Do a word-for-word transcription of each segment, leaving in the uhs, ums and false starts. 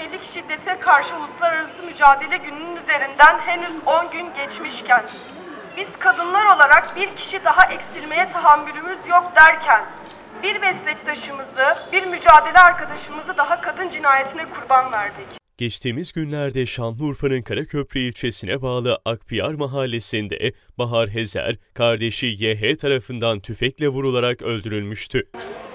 yönelik şiddete karşı uluslararası mücadele gününün üzerinden henüz on gün geçmişken, biz kadınlar olarak bir kişi daha eksilmeye tahammülümüz yok derken, bir meslektaşımızı, bir mücadele arkadaşımızı daha kadın cinayetine kurban verdik. Geçtiğimiz günlerde Şanlıurfa'nın Karaköprü ilçesine bağlı Akpınar mahallesinde Bahar Hezer, kardeşi Y H tarafından tüfekle vurularak öldürülmüştü.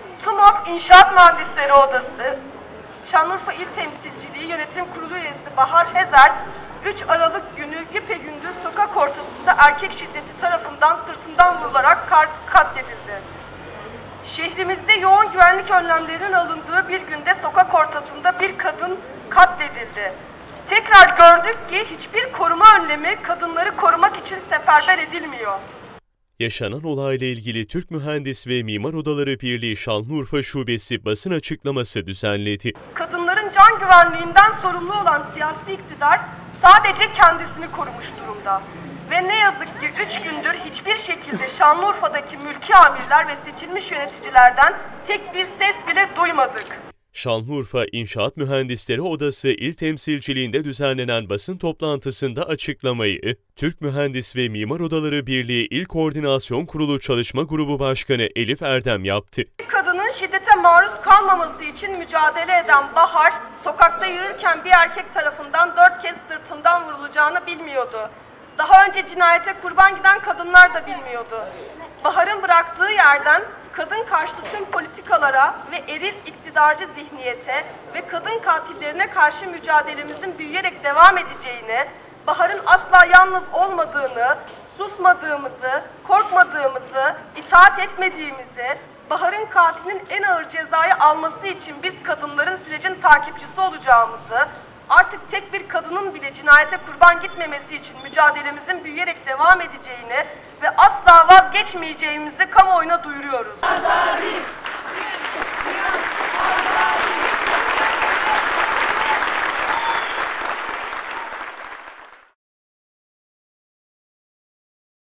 TUMOP İnşaat Mühendisleri Odası, Şanlıurfa İl Temsilciliği Yönetim Kurulu üyesi Bahar Hezer, üç Aralık günü güpegündüz sokak ortasında erkek şiddeti tarafından sırtından vurularak katledildi. Şehrimizde yoğun güvenlik önlemlerinin alındığı bir günde sokak ortasında bir kadın katledildi. Tekrar gördük ki hiçbir koruma önlemi kadınları korumak için seferber edilmiyor. Yaşanan olayla ilgili Türk Mühendis ve Mimar Odaları Birliği Şanlıurfa Şubesi basın açıklaması düzenledi. Kadınların can güvenliğinden sorumlu olan siyasi iktidar sadece kendisini korumuş durumda. Ve ne yazık ki üç gündür hiçbir şekilde Şanlıurfa'daki mülki amirler ve seçilmiş yöneticilerden tek bir ses bile duymadık. Şanlıurfa İnşaat Mühendisleri Odası İl Temsilciliğinde düzenlenen basın toplantısında açıklamayı, Türk Mühendis ve Mimar Odaları Birliği İl Koordinasyon Kurulu Çalışma Grubu Başkanı Elif Erdem yaptı. Kadının şiddete maruz kalmaması için mücadele eden Bahar, sokakta yürürken bir erkek tarafından dört kez sırtından vurulacağını bilmiyordu. Daha önce cinayete kurban giden kadınlar da bilmiyordu. Bahar'ın bıraktığı yerden kadın karşıtı tüm politikalara ve eril iktidarcı zihniyete ve kadın katillerine karşı mücadelemizin büyüyerek devam edeceğini, Bahar'ın asla yalnız olmadığını, susmadığımızı, korkmadığımızı, itaat etmediğimizi, Bahar'ın katilinin en ağır cezayı alması için biz kadınların sürecin takipçisi olacağımızı, artık tek bir kadının bile cinayete kurban gitmemesi için mücadelemizin büyüyerek devam edeceğini ve asla vazgeçmeyeceğimizi kamuoyuna duyuruyoruz.